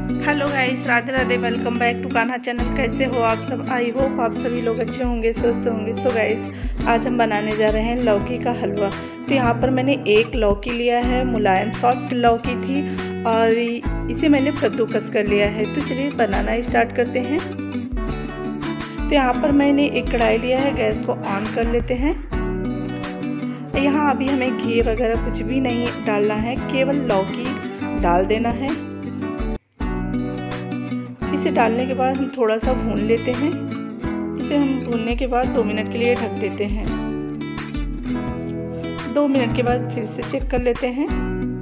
Hello guys, Radhe Radhe. Welcome back to Kanha channel. कैसे हो आप सब? आई होप आप सभी लोग अच्छे होंगे, स्वस्थ होंगे। सो गाइस, आज हम बनाने जा रहे हैं लौकी का हलवा। तो यहाँ पर मैंने एक लौकी लिया है, मुलायम सॉफ्ट लौकी थी, और इसे मैंने कद्दूकस कर लिया है। तो चलिए बनाना स्टार्ट करते हैं। तो यहाँ पर मैंने एक कढ़ाई लिया है, गैस को ऑन कर लेते हैं। यहाँ अभी हमें घी वगैरह कुछ भी नहीं डालना है, केवल लौकी डाल देना है। इसे डालने के बाद हम थोड़ा सा भून लेते हैं। इसे हम भूनने के बाद 2 मिनट के लिए ढक देते हैं। 2 मिनट के बाद फिर से चेक कर लेते हैं।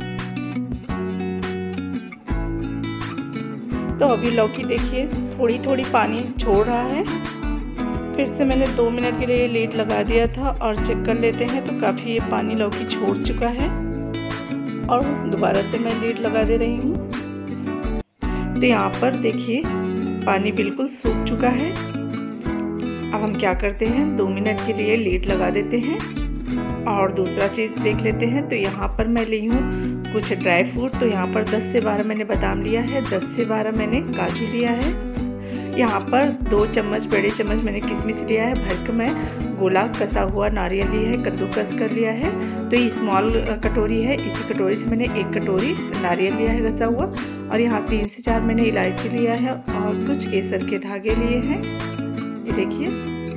तो अभी लौकी देखिए थोड़ी थोड़ी पानी छोड़ रहा है। फिर से मैंने 2 मिनट के लिए लीड लगा दिया था और चेक कर लेते हैं। तो काफ़ी ये पानी लौकी छोड़ चुका है और दोबारा से मैं लीड लगा दे रही हूँ। तो यहाँ पर देखिए पानी बिल्कुल सूख चुका है। अब हम क्या करते हैं, 2 मिनट के लिए लीड लगा देते हैं और दूसरा चीज़ देख लेते हैं। तो यहाँ पर मैं ली हूँ कुछ ड्राई फ्रूट। तो यहाँ पर 10 से 12 मैंने बादाम लिया है, 10 से 12 मैंने काजू लिया है। यहाँ पर 2 चम्मच बड़े चम्मच मैंने किशमिश लिया है। भर के मैं गोला कसा हुआ नारियल लिया है, कद्दूकस कर लिया है। तो ये स्मॉल कटोरी है, इसी कटोरी से मैंने 1 कटोरी नारियल लिया है कसा हुआ। और यहाँ 3 से 4 मैंने इलायची लिया है और कुछ केसर के धागे लिए हैं। ये देखिए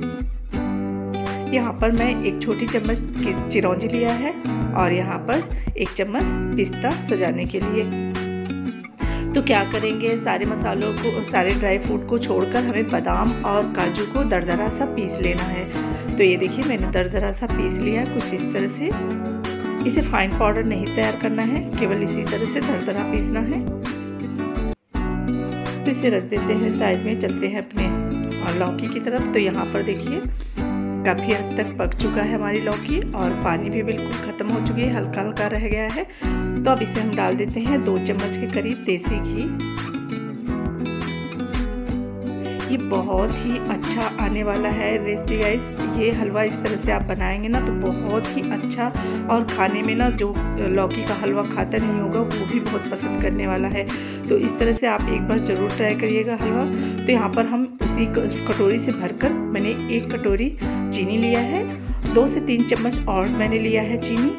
यहाँ पर मैं 1 छोटी चम्मच चिरौंजी लिया है और यहाँ पर 1 चम्मच पिस्ता सजाने के लिए। तो क्या करेंगे, सारे मसालों को, सारे ड्राई फ्रूट को छोड़कर हमें बादाम और काजू को दरदरा सा पीस लेना है। तो ये देखिए मैंने दरदरा सा पीस लिया कुछ इस तरह से। इसे फाइन पाउडर नहीं तैयार करना है, केवल इसी तरह से दरदरा पीसना है। तो इसे रख देते हैं साइड में, चलते हैं अपने लौकी की तरफ। तो यहाँ पर देखिए काफ़ी हद तक पक चुका है हमारी लौकी और पानी भी बिल्कुल ख़त्म हो चुकी है, हल्का हल्का रह गया है। तो अब इसे हम डाल देते हैं 2 चम्मच के करीब देसी घी। ये बहुत ही अच्छा आने वाला है रेसिपी गाइस। ये हलवा इस तरह से आप बनाएंगे ना तो बहुत ही अच्छा, और खाने में ना जो लौकी का हलवा खाता नहीं होगा वो भी बहुत पसंद करने वाला है। तो इस तरह से आप एक बार ज़रूर ट्राई करिएगा हलवा। तो यहाँ पर हम उसी कटोरी से भरकर मैंने 1 कटोरी चीनी लिया है, 2 से 3 चम्मच और मैंने लिया है चीनी।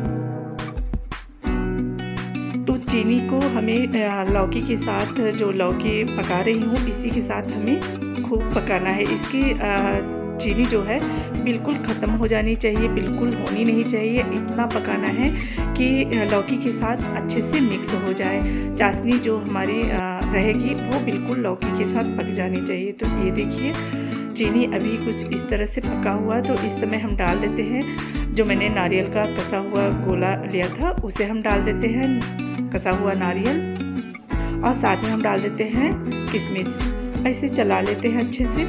तो चीनी को हमें लौकी के साथ, जो लौकी पका रही हूँ इसी के साथ हमें खूब पकाना है। इसकी चीनी जो है बिल्कुल ख़त्म हो जानी चाहिए, बिल्कुल होनी नहीं चाहिए। इतना पकाना है कि लौकी के साथ अच्छे से मिक्स हो जाए। चाशनी जो हमारी रहेगी वो बिल्कुल लौकी के साथ पक जानी चाहिए। तो ये देखिए चीनी अभी कुछ इस तरह से पका हुआ। तो इस समय हम डाल देते हैं जो मैंने नारियल का कसा हुआ गोला लिया था, उसे हम डाल देते हैं, कसा हुआ नारियल, और साथ में हम डाल देते हैं किशमिश। ऐसे चला लेते हैं अच्छे से।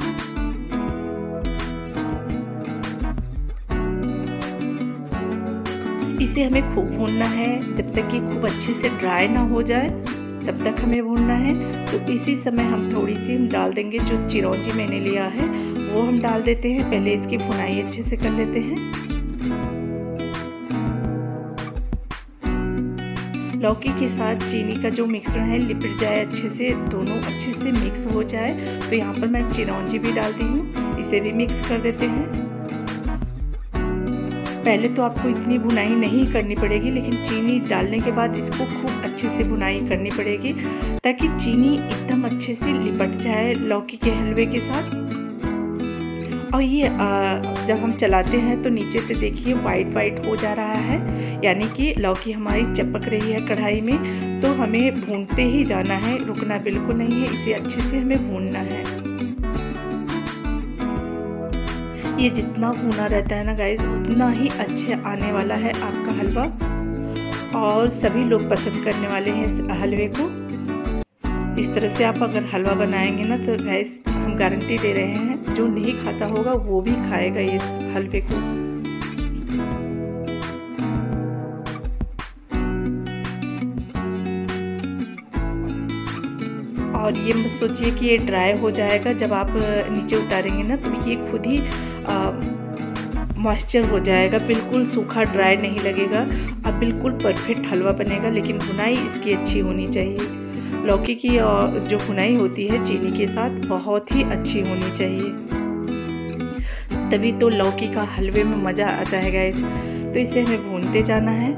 इसे हमें खूब भूनना है, जब तक कि खूब अच्छे से ड्राई ना हो जाए तब तक हमें भूनना है। तो इसी समय हम थोड़ी सी डाल देंगे जो चिरौंजी मैंने लिया है वो हम डाल देते हैं। पहले इसकी भुनाई अच्छे से कर लेते हैं। लौकी के साथ चीनी का जो मिश्रण है लिपट जाए अच्छे से, दोनों अच्छे से मिक्स हो जाए। तो यहाँ पर मैं चिरौंजी भी डालती हूँ, इसे भी मिक्स कर देते हैं। पहले तो आपको इतनी भुनाई नहीं करनी पड़ेगी, लेकिन चीनी डालने के बाद इसको खूब अच्छे से भुनाई करनी पड़ेगी ताकि चीनी एकदम अच्छे से लिपट जाए लौकी के हलवे के साथ। और ये जब हम चलाते हैं तो नीचे से देखिए वाइट वाइट हो जा रहा है, यानी कि लौकी हमारी चपक रही है कढ़ाई में। तो हमें भूनते ही जाना है, रुकना बिल्कुल नहीं है, इसे अच्छे से हमें भूनना है। ये जितना भुना रहता है ना गाइस, उतना ही अच्छे आने वाला है आपका हलवा, और सभी लोग पसंद करने वाले हैं इस हलवे को। इस तरह से आप अगर हलवा बनाएंगे ना तो गाइस हम गारंटी दे रहे हैं, जो नहीं खाता होगा वो भी खाएगा इस हलवे को। और ये मत सोचिए कि ये ड्राई हो जाएगा, जब आप नीचे उतारेंगे ना तो ये खुद ही मॉइस्चर हो जाएगा, बिल्कुल सूखा ड्राई नहीं लगेगा। अब बिल्कुल परफेक्ट हलवा बनेगा, लेकिन भुनाई इसकी अच्छी होनी चाहिए। लौकी की जो भुनाई होती है चीनी के साथ बहुत ही अच्छी होनी चाहिए, तभी तो लौकी का हलवे में मज़ा आता है गाइस। तो इसे हमें भूनते जाना है।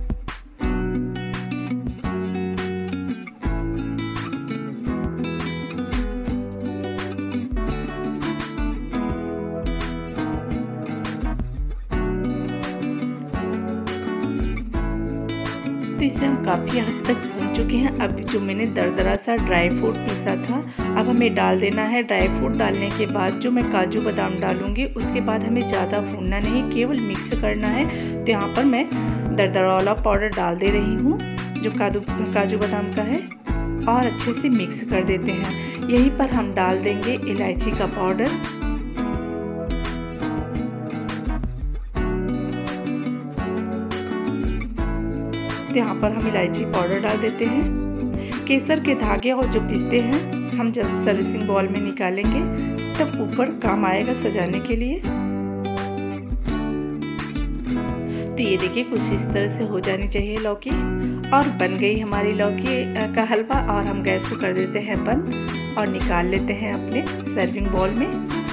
तो इसे हम काफ़ी हद तक भून चुके हैं। अब जो मैंने दरदरा सा ड्राई फ्रूट पीसा था, अब हमें डाल देना है। ड्राई फ्रूट डालने के बाद जो मैं काजू बादाम डालूंगी, उसके बाद हमें ज़्यादा भूनना नहीं, केवल मिक्स करना है। तो यहाँ पर मैं दरदरा वाला पाउडर डाल दे रही हूँ जो काजू बादाम का है, और अच्छे से मिक्स कर देते हैं। यहीं पर हम डाल देंगे इलायची का पाउडर। यहाँ पर हम इलायची पाउडर डाल देते हैं। केसर के धागे और जो पिस्ते हैं हम जब सर्विसिंग बाउल में निकालेंगे तब ऊपर काम आएगा सजाने के लिए। तो ये देखिए कुछ इस तरह से हो जानी चाहिए लौकी, और बन गई हमारी लौकी का हलवा। और हम गैस को कर देते हैं बंद और निकाल लेते हैं अपने सर्विंग बाउल में।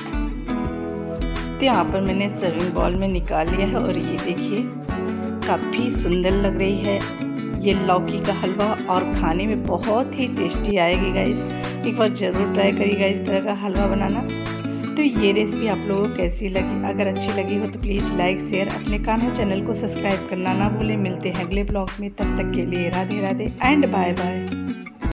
तो यहाँ पर मैंने सर्विंग बाउल में निकाल लिया है, और ये देखिए काफ़ी सुंदर लग रही है ये लौकी का हलवा, और खाने में बहुत ही टेस्टी आएगी गाइस। एक बार ज़रूर ट्राई करिएगा इस तरह का हलवा बनाना। तो ये रेसिपी आप लोगों को कैसी लगी? अगर अच्छी लगी हो तो प्लीज़ लाइक शेयर, अपने कान्हा चैनल को सब्सक्राइब करना ना भूलें। मिलते हैं अगले ब्लॉग में, तब तक के लिए Radhe Radhe and bye bye.